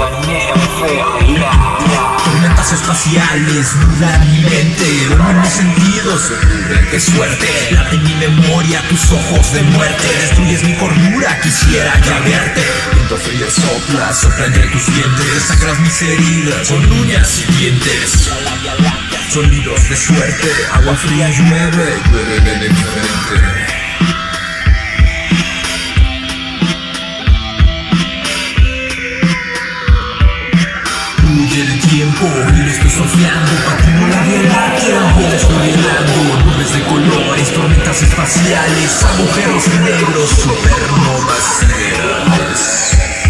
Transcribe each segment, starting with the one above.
Tormentas espaciales nublan mi mente, duermen mis sentidos, qué suerte. Late mi memoria, tus ojos de muerte. Destruyes mi cordura, quisiera ya verte. Viento frío sopla, sopla entre tus dientes. Sacras mis heridas, con uñas y dientes. Sonidos de suerte, agua fría llueve, llueve de mi frente. El tiempo y lo estoy soñando, patino la Vía Láctea, me estoy helando. Nubes de colores, tormentas espaciales, agujeros negros, supernovas siderales.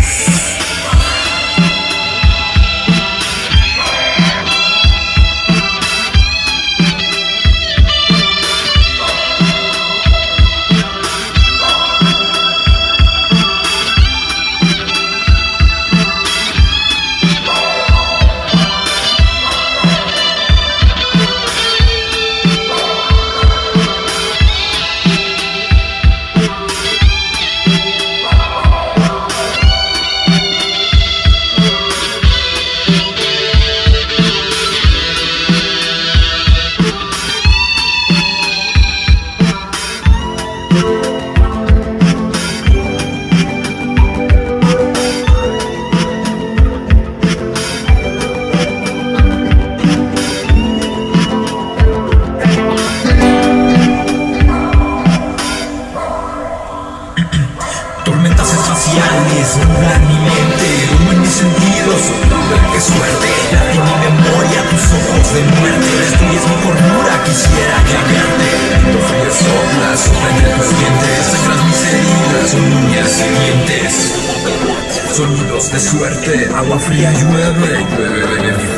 Tormentas espaciales nublan mi mente, duermen mis sentidos, qué suerte. Late mi memoria, tus ojos de muerte. Destruyes mi cordura, quisiera ya verte. Viento frío sopla, sopla entre tus dientes. Sangras mis heridas, con uñas y dientes. Sonidos de suerte, agua fría llueve, llueve de mi